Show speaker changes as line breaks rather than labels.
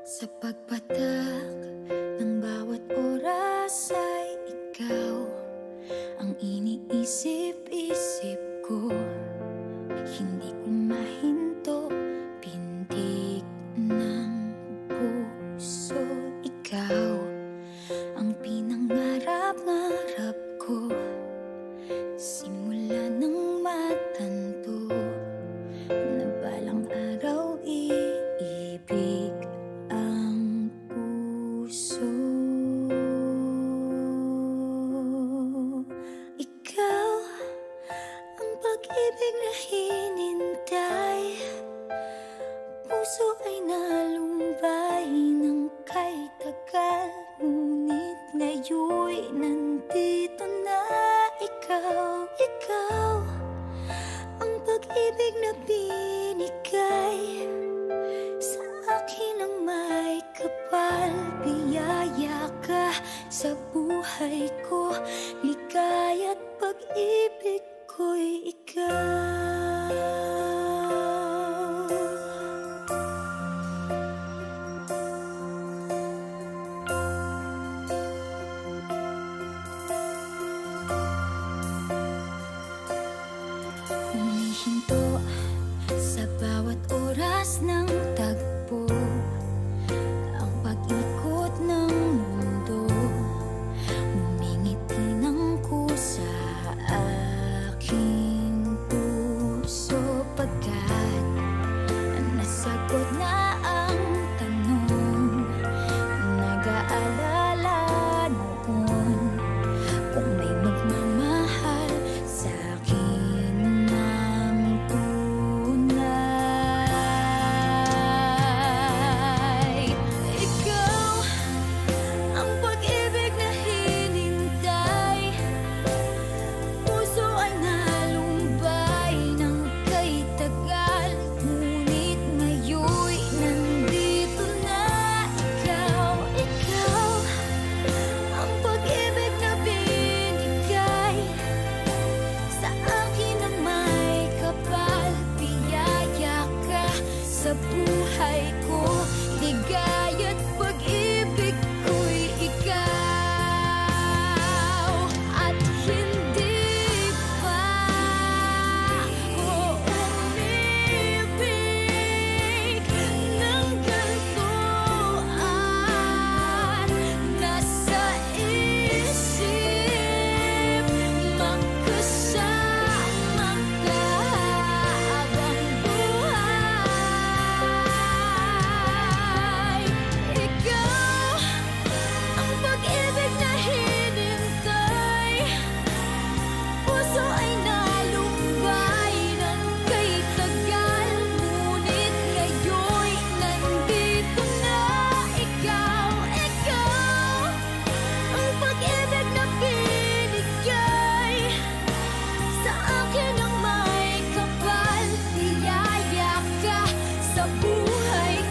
Sa pagpatak ng bawat oras ay ikaw ang iniisip-isip ko. Hindi ko mahinto, pintig ng puso. Ikaw ang pinangarap-ngarap ko, simula ng matanto na balang araw iibig ang puso. Ikaw ang pag-ibig na hinintay, puso ay nalumbay ng kay tagal, ngunit ngayon'y nandito na ikaw. Ikaw ang pag-ibig na binigay sa akin ang may kapal. Biyaya ka sa buhay ko, ligaya't pag-ibig ko'y ikaw. Humihinto sa bawat oras ng tagpo, ang pag-ikot ng mundo, ngumingiti ng kusa aking puso. Pagkat nasagot na ang tanong, nag-aalala noon kung may magmamahal sa'kin ng tunay. Ikaw ang pag-ibig na hinintay, puso ay nalumbay ng kay tagal, ngunit ngayon'y nandito na ikaw. Ikaw ang pag-ibig na binigay sa akin ang may kapal. Biyaya ka sa buhay ko, ligaya't pag-ibig ko'y ikaw. At hindi pa ako umibig ng ganito, at nasa isip magkasama ka habang buhay. Ikaw ang pag-ibig na hinintay, puso ay nalumbay ng kay tagal, ngunit ngayon'y nandito na ikaw. Ikaw ang pag-ibig na binigay sa akin ang may kapal. Biyaya ka sa buhay